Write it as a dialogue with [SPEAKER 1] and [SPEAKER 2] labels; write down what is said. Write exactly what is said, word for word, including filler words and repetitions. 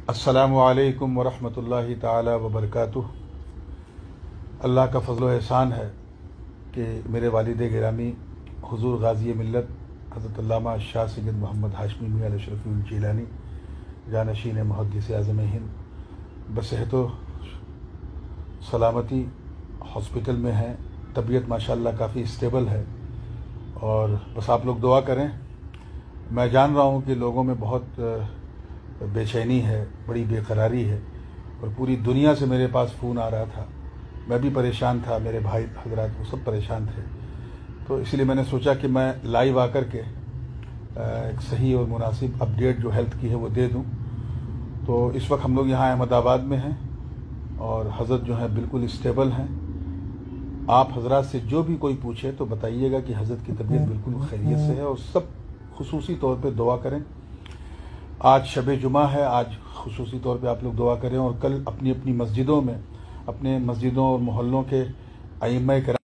[SPEAKER 1] अस्सलामु अलैकुम वरहमतुल्लाहि ताला वबरकातुह। अल्लाह का फजल व एहसान है कि मेरे वालिद गिरामी हुजूर गाज़ी मिल्लत हज़रत अल्लामा शाह सैयद मोहम्मद हाशमी मियां अशरफुल जिलानी जानशीन मुहद्दिस आज़म हिंद बसेहत व सलामती हॉस्पिटल में हैं। तबीयत माशाअल्लाह काफ़ी स्टेबल है और बस आप लोग दुआ करें। मैं जान रहा हूँ कि लोगों में बहुत बेचैनी है, बड़ी बेकरारी है और पूरी दुनिया से मेरे पास फ़ोन आ रहा था। मैं भी परेशान था, मेरे भाई हजरात वो सब परेशान थे, तो इसलिए मैंने सोचा कि मैं लाइव आकर के एक सही और मुनासिब अपडेट जो हेल्थ की है वो दे दूं। तो इस वक्त हम लोग यहाँ अहमदाबाद में हैं और हज़रत जो है बिल्कुल स्टेबल हैं। आप हजरात से जो भी कोई पूछे तो बताइएगा कि हज़रत की तबीयत बिल्कुल खैरियत से है और सब खुसूसी तौर पे दुआ करें। आज शब जुमा है, आज खुसूसी तौर पे आप लोग दुआ करें और कल अपनी अपनी मस्जिदों में, अपने मस्जिदों और मोहल्लों के अइम्मा